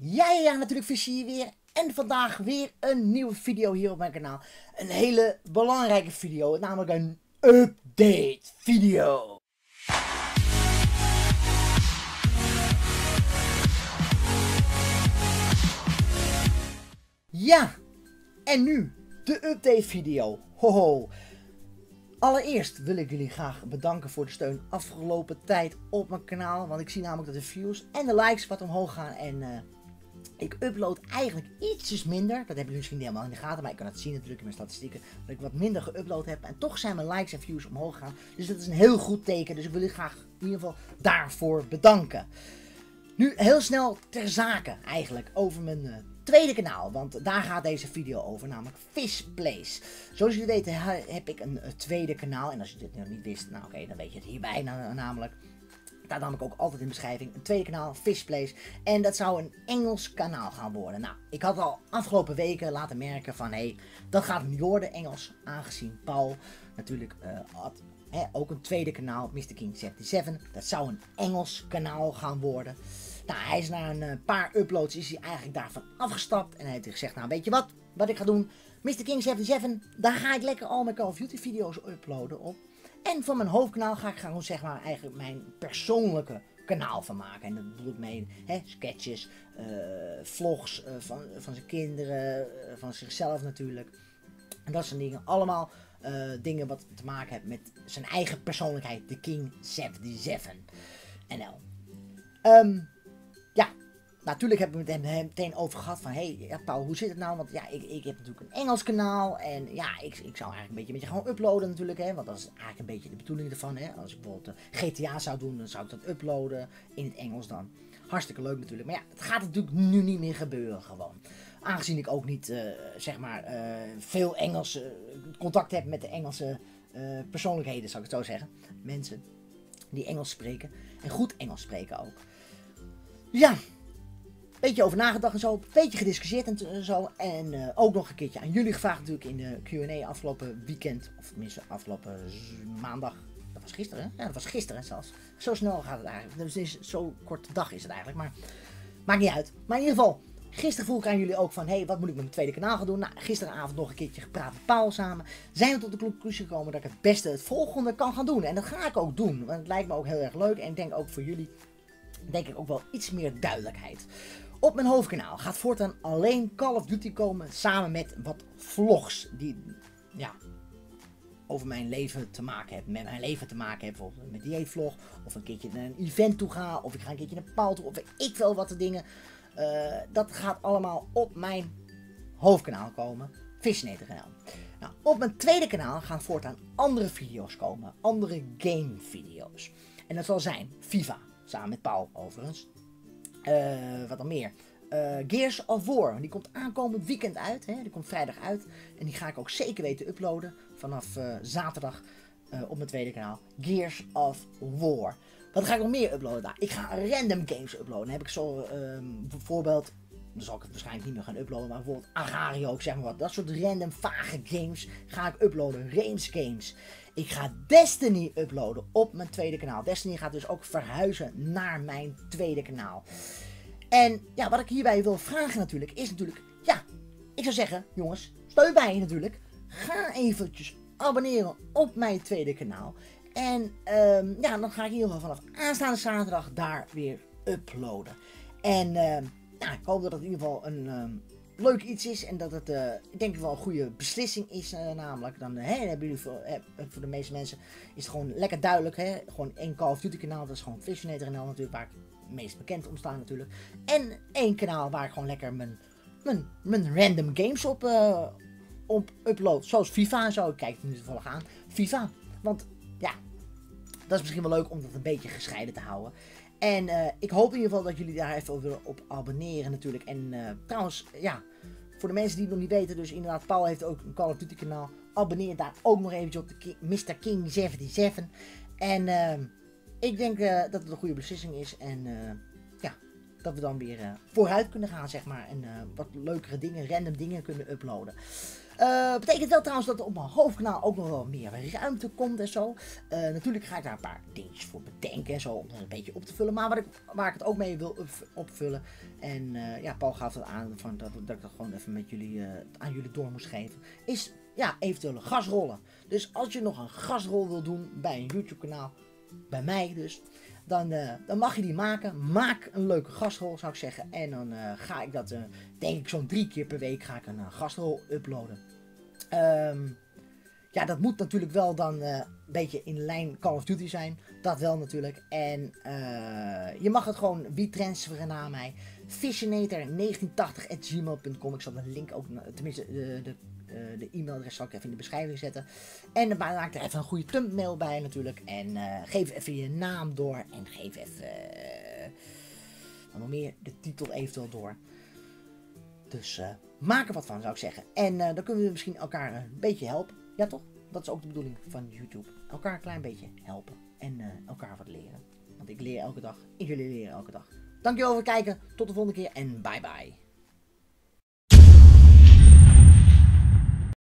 Ja, natuurlijk Visje hier weer. En vandaag weer een nieuwe video hier op mijn kanaal. Een hele belangrijke video, namelijk een update video. Ja, en nu de update video. Hoho. Allereerst wil ik jullie graag bedanken voor de steun afgelopen tijd op mijn kanaal. Want ik zie namelijk dat de views en de likes wat omhoog gaan. En ik upload eigenlijk ietsjes minder. Dat hebben jullie misschien niet helemaal in de gaten. Maar ik kan het zien natuurlijk in mijn statistieken. Dat ik wat minder geüpload heb. En toch zijn mijn likes en views omhoog gegaan. Dus dat is een heel goed teken. Dus ik wil jullie graag in ieder geval daarvoor bedanken. Nu heel snel ter zake eigenlijk over mijn tweede kanaal. Want daar gaat deze video over. Namelijk Fishplays. Zoals jullie weten heb ik een tweede kanaal. En als je dit nog niet wist. Nou oké, dan weet je het hierbij namelijk. Staat namelijk ook altijd in de beschrijving. Een tweede kanaal, Fishplays. En dat zou een Engels kanaal gaan worden. Nou, ik had al afgelopen weken laten merken van... Hé, dat gaat niet worden Engels. Aangezien Paul natuurlijk had ook een tweede kanaal, Mr. King 77. Dat zou een Engels kanaal gaan worden. Nou, hij is na een paar uploads is hij eigenlijk daarvan afgestapt. En hij heeft gezegd, nou weet je wat ik ga doen? Mr. King 77, daar ga ik lekker al mijn Call of Duty video's uploaden op. En van mijn hoofdkanaal ga ik gewoon zeg maar eigenlijk mijn persoonlijke kanaal van maken. En dat bedoel ik mee sketches, vlogs van zijn kinderen, van zichzelf natuurlijk. En dat zijn dingen, allemaal dingen wat te maken hebben met zijn eigen persoonlijkheid, de King 77 NL. Ja, natuurlijk heb ik het hem meteen over gehad van, ja, Paul, hoe zit het nou? Want ja, ik heb natuurlijk een Engels kanaal en ja, ik zou eigenlijk een beetje met je gaan uploaden natuurlijk, want dat is eigenlijk een beetje de bedoeling ervan, Als ik bijvoorbeeld GTA zou doen, dan zou ik dat uploaden in het Engels dan. Hartstikke leuk natuurlijk, maar ja, het gaat natuurlijk nu niet meer gebeuren gewoon. Aangezien ik ook niet, veel Engels contact heb met de Engelse persoonlijkheden, zou ik het zo zeggen. Mensen die Engels spreken en goed Engels spreken ook. Ja, beetje over nagedacht en zo, een beetje gediscussieerd en zo. En ook nog een keertje aan jullie gevraagd natuurlijk in de Q&A afgelopen weekend. Of tenminste afgelopen maandag. Dat was gisteren, hè? Ja, dat was gisteren zelfs. Zo snel gaat het eigenlijk. Dus zo'n korte dag is het eigenlijk. Maar maakt niet uit. Maar in ieder geval, gisteren vroeg ik aan jullie ook van... wat moet ik met mijn tweede kanaal gaan doen? Nou, gisteravond nog een keertje gepraat met Paul samen. Zijn we tot de conclusie gekomen dat ik het beste het volgende kan gaan doen. En dat ga ik ook doen. Want het lijkt me ook heel erg leuk. En ik denk ook voor jullie... denk ik ook wel iets meer duidelijkheid. Op mijn hoofdkanaal gaat voortaan alleen Call of Duty komen samen met wat vlogs die over mijn leven te maken hebben. Met mijn leven te maken hebben, bijvoorbeeld met dieetvlog of een keertje naar een event toe ga of ik ga een keertje naar Paul toe of ik wel wat de dingen. Dat gaat allemaal op mijn hoofdkanaal komen. Fishnator kanaal. Nou, op mijn tweede kanaal gaan voortaan andere video's komen. Andere game video's. En dat zal zijn FIFA. Samen met Paul overigens. Wat dan meer? Gears of War. Die komt aankomend weekend uit. Die komt vrijdag uit. En die ga ik ook zeker weten uploaden. Vanaf zaterdag op mijn tweede kanaal. Gears of War. Wat ga ik nog meer uploaden daar? Ik ga random games uploaden. Dan heb ik zo bijvoorbeeld... Dan zal ik het waarschijnlijk niet meer gaan uploaden. Maar bijvoorbeeld Agario, zeg maar wat. Dat soort random vage games ga ik uploaden. Race games. Ik ga Destiny uploaden op mijn tweede kanaal. Destiny gaat dus ook verhuizen naar mijn tweede kanaal. En ja, wat ik hierbij wil vragen natuurlijk, is natuurlijk... Ja, ik zou zeggen, jongens, steun mij natuurlijk. Ga eventjes abonneren op mijn tweede kanaal. En ja, dan ga ik in ieder geval vanaf aanstaande zaterdag daar weer uploaden. En ik hoop dat het in ieder geval een leuk iets is. En dat het, ik denk wel een goede beslissing is namelijk. Dan hebben jullie voor de meeste mensen is het gewoon lekker duidelijk. Gewoon één Call of Duty kanaal, dat is gewoon Fishnator kanaal natuurlijk, waar ik het meest bekend om sta natuurlijk. En één kanaal waar ik gewoon lekker mijn random games op upload. Zoals FIFA en zo. Ik kijk het nu toevallig aan. FIFA. Want ja, dat is misschien wel leuk om dat een beetje gescheiden te houden. En ik hoop in ieder geval dat jullie daar even op abonneren natuurlijk. En trouwens, ja, voor de mensen die het nog niet weten, dus inderdaad, Paul heeft ook een Call of Duty kanaal. Abonneer daar ook nog eventjes op de Mr. King 77. En ik denk dat het een goede beslissing is. En ja, dat we dan weer vooruit kunnen gaan, zeg maar. En wat leukere dingen, random dingen kunnen uploaden. Betekent wel trouwens dat er op mijn hoofdkanaal ook nog wel meer ruimte komt en zo. Natuurlijk ga ik daar een paar dingetjes voor bedenken en zo, om dat een beetje op te vullen. Maar waar ik het ook mee wil opvullen. En ja, Paul gaf het aan van dat ik dat gewoon even met jullie, aan jullie door moest geven. Is ja, eventuele gastrollen. Dus als je nog een gastrol wil doen bij een YouTube kanaal, bij mij dus, dan mag je die maken. Maak een leuke gastrol, zou ik zeggen. En dan ga ik dat, denk ik, zo'n 3 keer per week ga ik een gastrol uploaden. Ja, dat moet natuurlijk wel dan een beetje in lijn Call of Duty zijn. Dat wel natuurlijk. En je mag het gewoon transferen naar mij. Visionator1980@gmail.com. Ik zal de link ook, tenminste de e-mailadres zal ik even in de beschrijving zetten. En dan maak er even een goede thumbnail bij natuurlijk. En geef even je naam door. En geef even nog meer de titel eventueel door. Dus maak er wat van, zou ik zeggen. En dan kunnen we misschien elkaar een beetje helpen. Ja, toch? Dat is ook de bedoeling van YouTube. Elkaar een klein beetje helpen. En elkaar wat leren. Want ik leer elke dag. En jullie leren elke dag. Dankjewel voor het kijken. Tot de volgende keer. En bye bye.